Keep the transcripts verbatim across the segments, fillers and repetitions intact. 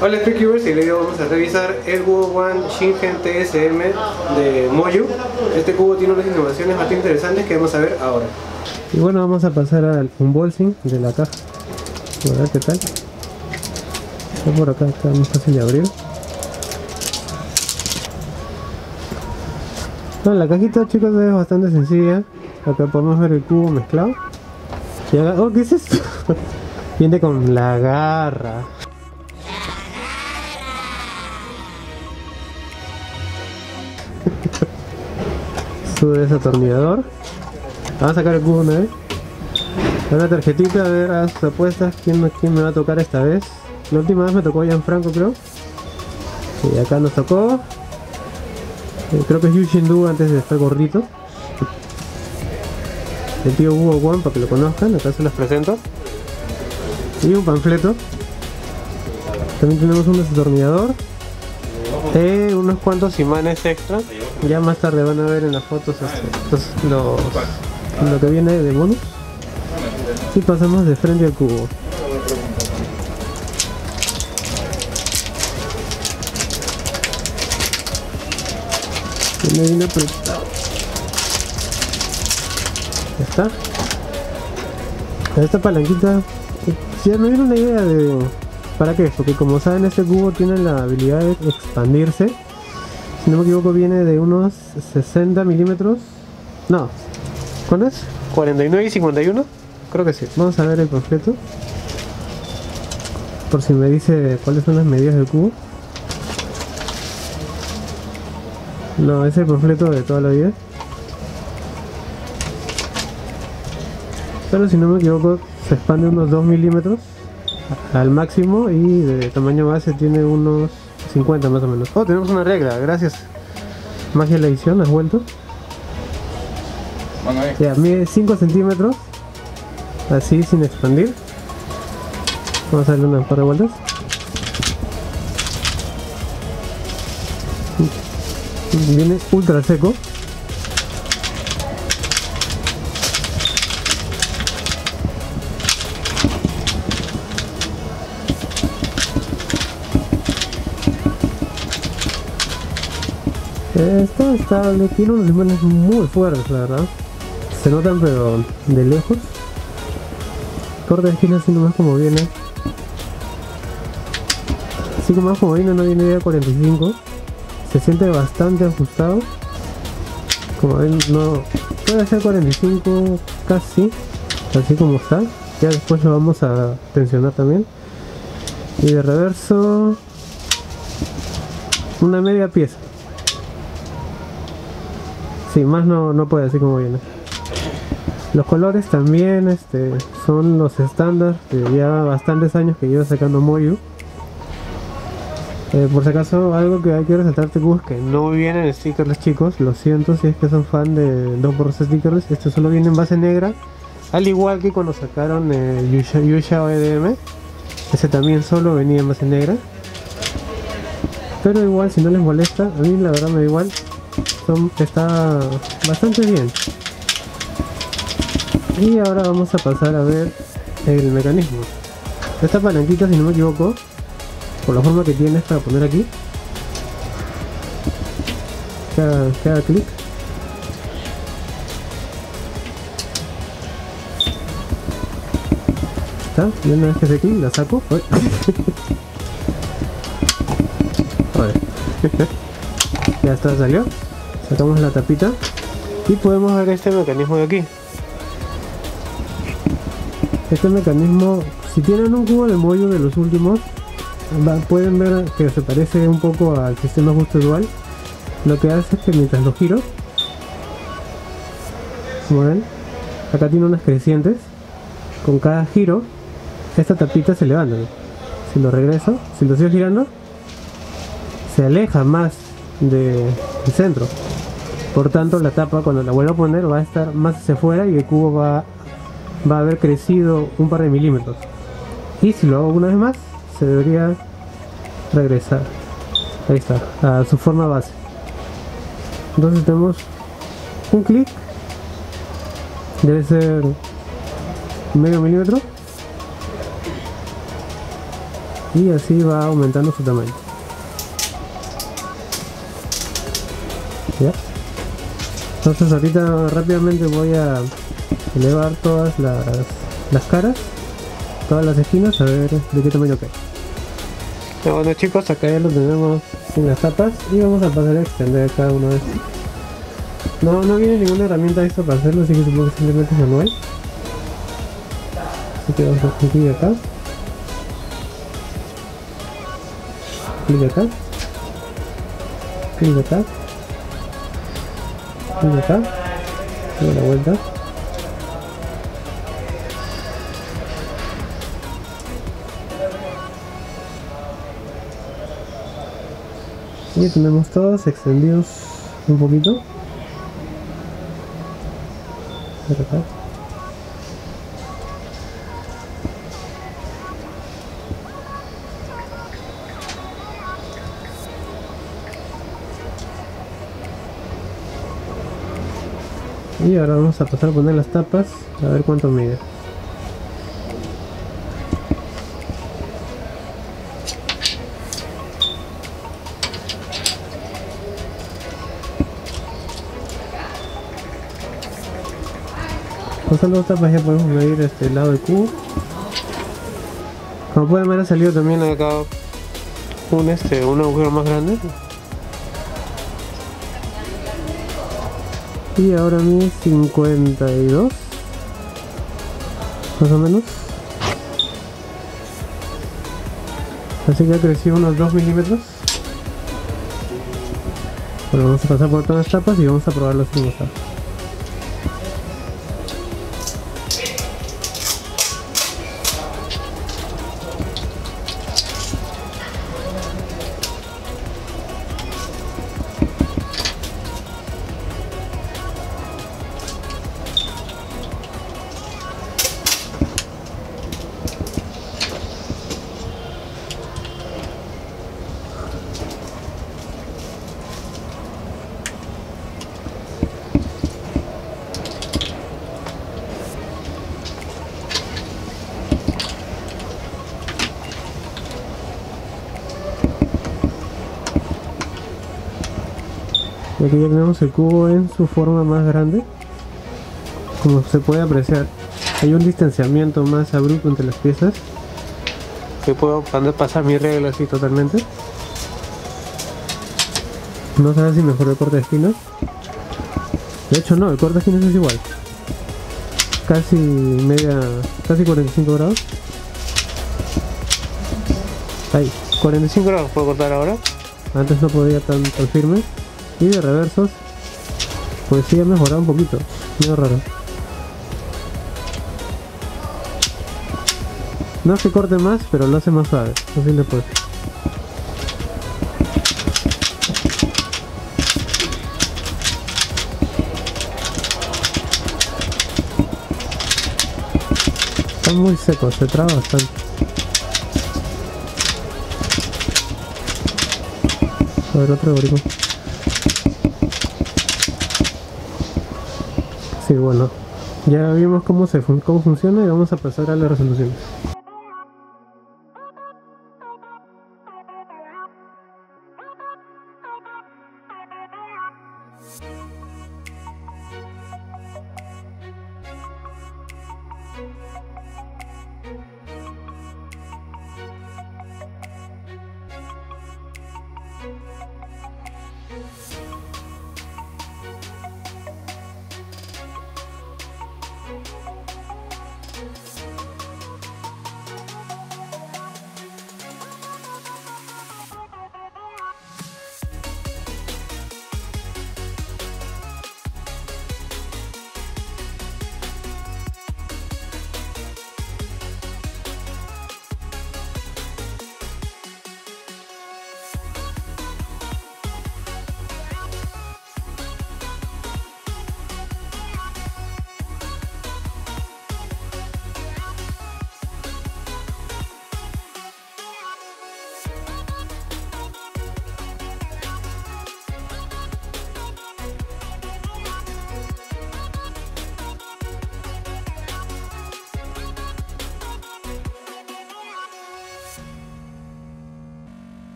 Hola Speedcubers, y el video vamos a revisar el cubo One Shingen T S M de Moyu. Este cubo tiene unas innovaciones bastante interesantes que vamos a ver ahora. Y bueno, vamos a pasar al unboxing de la caja. A ver qué tal. Está por acá, está muy fácil de abrir. Bueno, la cajita, chicos, es bastante sencilla. Acá podemos ver el cubo mezclado. Y acá, oh, ¿qué es esto? Viene con la garra. Su desatornillador. Vamos a sacar el cubo una vez. Una tarjetita, a ver a sus apuestas. ¿Quién, quién me va a tocar esta vez? La última vez me tocó Gianfranco, creo. Y acá nos tocó. Eh, creo que es Yu Shindu antes de estar gordito. El tío Hugo One, para que lo conozcan. Acá se los presento. Y un panfleto. También tenemos un desatornillador. Eh, unos cuantos imanes extra. Ya más tarde van a ver en las fotos estos, los, lo que viene de bonus. Y pasamos de frente al cubo. Viene bien apretado. Ya está. Esta palanquita, ya me dieron una idea de para qué, porque como saben este cubo tiene la habilidad de expandirse. Si no me equivoco viene de unos sesenta milímetros. No, ¿cuánto es? cuarenta y nueve y cincuenta y uno. Creo que sí. Vamos a ver el panfleto, por si me dice cuáles son las medidas del cubo. No, es el panfleto de toda la vida. Pero si no me equivoco se expande unos dos milímetros al máximo y de tamaño base tiene unos cincuenta más o menos. Oh, tenemos una regla, gracias Magia de la edición, has vuelto. Bueno, ya, mide cinco centímetros, así sin expandir. Vamos a darle unas par de vueltas. Viene ultra seco. Está estable, tiene unos imanes muy fuertes, la verdad. Se notan pero de lejos. Corte de esquina así nomás como viene. Así como más como viene, no viene de cuarenta y cinco. Se siente bastante ajustado. Como ven, no puede ser cuarenta y cinco casi, así como está. Ya después lo vamos a tensionar también. Y de reverso, una media pieza. Sí, más no, no puede, así como viene. Los colores también este, son los estándar de ya bastantes años que lleva sacando Moyu. Eh, por si acaso, algo que hay que resaltar este cubo es que no vienen stickers, chicos. Lo siento si es que son fan de dos por dos stickers. Este solo viene en base negra, al igual que cuando sacaron el Yusha, Yusha O E D M. Ese también solo venía en base negra. Pero igual, si no les molesta, a mí la verdad me da igual. Son, está bastante bien. Y ahora vamos a pasar a ver el mecanismo. Esta palanquita, si no me equivoco, por la forma que tiene, es para poner aquí. Que haga, que haga clic. Está, y una vez que hace clic la saco. Ya está, salió. Sacamos la tapita y podemos ver este mecanismo de aquí. Este mecanismo, si tienen un cubo de Moyu de los últimos, va, pueden ver que se parece un poco al sistema ajuste dual. Lo que hace es que mientras lo giro, como ven, acá tiene unas crecientes. Con cada giro, esta tapita se levanta. Si lo regreso, si lo sigo girando, se aleja más del centro. Por tanto, la tapa, cuando la vuelva a poner, va a estar más hacia afuera y el cubo va, va a haber crecido un par de milímetros. Y si lo hago una vez más, se debería regresar. Ahí está, a su forma base. Entonces tenemos un clic, debe ser medio milímetro. y así va aumentando su tamaño. ¿Ya? Entonces ahorita rápidamente voy a elevar todas las, las caras, todas las esquinas, a ver de qué tamaño cae. Bueno chicos, acá ya lo tenemos sin las tapas y vamos a pasar a extender cada uno de estos. No, no viene ninguna herramienta extra para hacerlo, así que supongo que simplemente es manual. Así que vamos a clic acá, clic acá, clic acá, clic acá, doy la vuelta. Y tenemos todos extendidos un poquito. Por acá. Y ahora vamos a pasar a poner las tapas a ver cuánto mide. Pasando las tapas ya podemos medir este lado del cubo. Como pueden ver, ha salido también acá un, este, un agujero más grande. Y ahora mide cincuenta y dos, más o menos. Así que ha crecido unos dos milímetros. Bueno, vamos a pasar por todas las tapas y vamos a probarlo sin usar. Y aquí ya tenemos el cubo en su forma más grande. Como se puede apreciar, hay un distanciamiento más abrupto entre las piezas, que puedo pasar mi regla así totalmente. No sé si mejor el corte de esquinas. De hecho no, el corte de esquinas es igual. Casi media, casi cuarenta y cinco grados. Ahí, cuarenta y cinco grados puedo cortar ahora. Antes no podía tan, tan firme. Y de reversos, pues sí ha mejorado un poquito, medio raro. No es que corte más, pero lo hace más suave, así le puedo. Está muy seco, se traba bastante. A ver, otro algoritmo. Sí, bueno, ya vimos cómo, se fun cómo funciona y vamos a pasar a las resoluciones.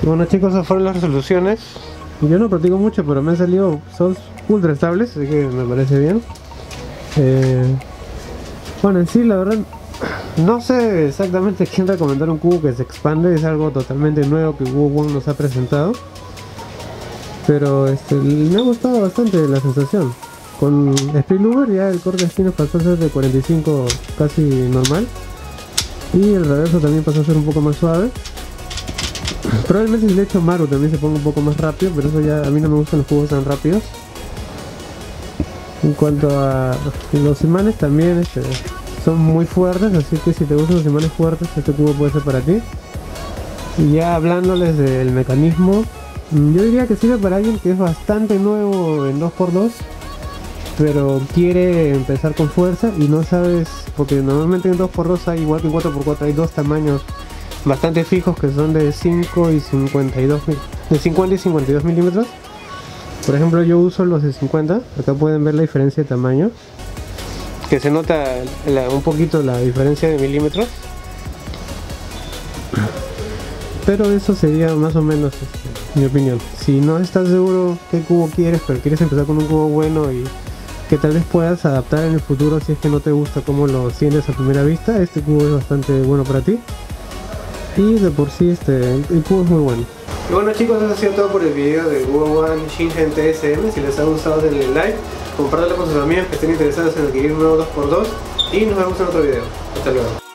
Bueno chicos, esas fueron las resoluciones. Yo no practico mucho, pero me han salido, son ultra estables, así que me parece bien. Eh, bueno, en sí, la verdad, no sé exactamente quién recomendar un cubo que se expande. Es algo totalmente nuevo que Kubo One nos ha presentado. Pero este, me ha gustado bastante la sensación. Con Speed Looper ya el corte de esquinas pasó a ser de cuarenta y cinco casi normal. Y el reverso también pasó a ser un poco más suave. Probablemente si le echo Maru también se ponga un poco más rápido, pero eso ya a mí no me gustan los cubos tan rápidos. En cuanto a los imanes también este, son muy fuertes, así que si te gustan los imanes fuertes este cubo puede ser para ti. Y ya hablándoles del mecanismo, yo diría que sirve para alguien que es bastante nuevo en dos por dos, pero quiere empezar con fuerza y no sabes, porque normalmente en dos por dos hay, igual que en cuatro por cuatro, hay dos tamaños bastante fijos que son de cinco y cincuenta y dos, de cincuenta y cincuenta y dos milímetros. Por ejemplo, yo uso los de cincuenta. Acá pueden ver la diferencia de tamaño, que se nota la, un poquito la diferencia de milímetros, pero eso sería más o menos este, mi opinión. Si no estás seguro qué cubo quieres, pero quieres empezar con un cubo bueno y que tal vez puedas adaptar en el futuro si es que no te gusta cómo lo sientes a primera vista, este cubo es bastante bueno para ti. Y de por sí este, el cubo es muy bueno. Y bueno chicos, eso ha sido todo por el video de Kubo One Shingen T S M. Si les ha gustado denle like, compártanlo con sus amigos que estén interesados en adquirir un nuevo dos por dos y nos vemos en otro video. Hasta luego.